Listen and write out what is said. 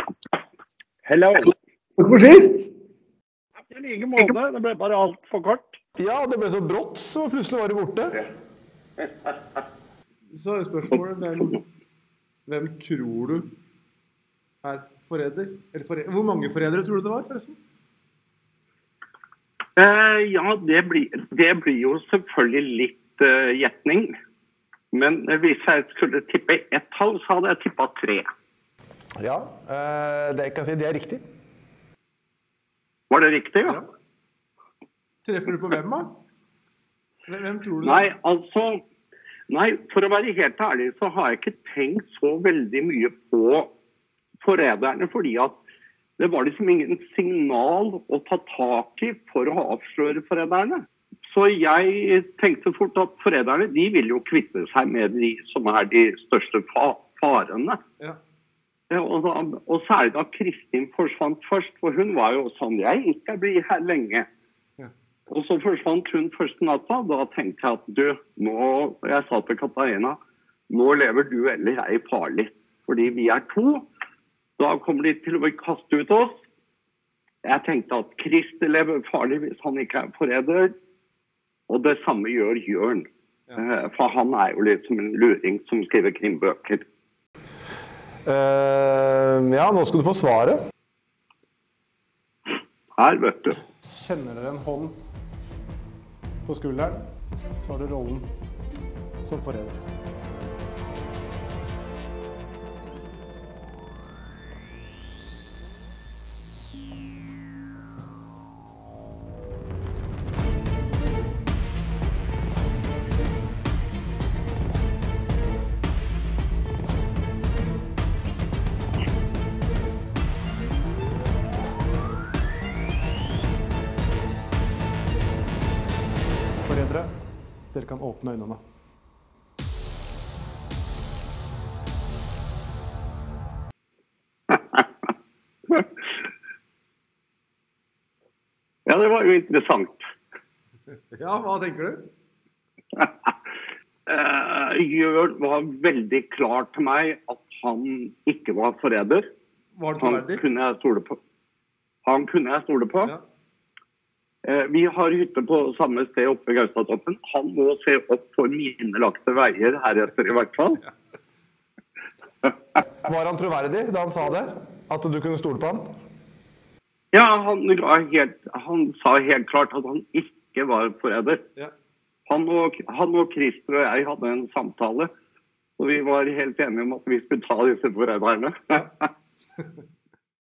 Hello. Takk for sist. I like måte, det ble bare alt for kort. Ja, det ble så brått, så plutselig var det borte. Så er spørsmålet, hvem tror du er forræder? Hvor mange forrædere tror du det var, forresten? Ja, det blir jo selvfølgelig litt gjetning. Men hvis jeg skulle tippe ett tall, så hadde jeg tippet 3. Ja, det kan jeg si, det er riktig. Var det riktig, ja? Treffer du på hvem, da? Hvem tror du? Nei, for å være helt ærlig, så har jeg ikke tenkt så veldig mye på forræderne, fordi at det var liksom ingen signal å ta tak i for å avsløre forræderne. Så jeg tenkte fort at forræderne, de vil jo kvitte seg med de som er de største farene. Ja. Og særlig da Kristin forsvant først, for hun var jo sånn, jeg ikke blir her lenge. Ja. Og så forsvant hun første natta, da tenkte jeg at jeg sa til Katarina, nå lever du eller jeg farlig, fordi vi er 2. Da kommer de til å kaste ut oss. Jeg tenkte at Kristi lever farlig hvis han ikke er forræder, og det samme gjør Jørn. Ja. For han er jo litt som en luring som skriver krimbøker. Ja, nå skal du få svaret. Her, vet du. Kjenner dere en hånd på skulderen, så har du rollen som forræder. Forrædere, dere kan åpne øynene. Ja, det var jo interessant. Ja, hva tenker du? Jørn var veldig klar til meg at han ikke var forræder. Var det troverdig? Han kunne jeg stole på. Ja. Vi har hytte på samme sted oppe i Gaustatoppen. Han må se opp for mine lagte veier heretter i hvert fall. Var han troverdig da han sa det? At du kunne stole på han? Ja, han sa helt klart at han ikke var forræder. Ja. Han og Christer og jeg hadde en samtale, og vi var helt enige om at vi skulle ta disse forræderne. Ja.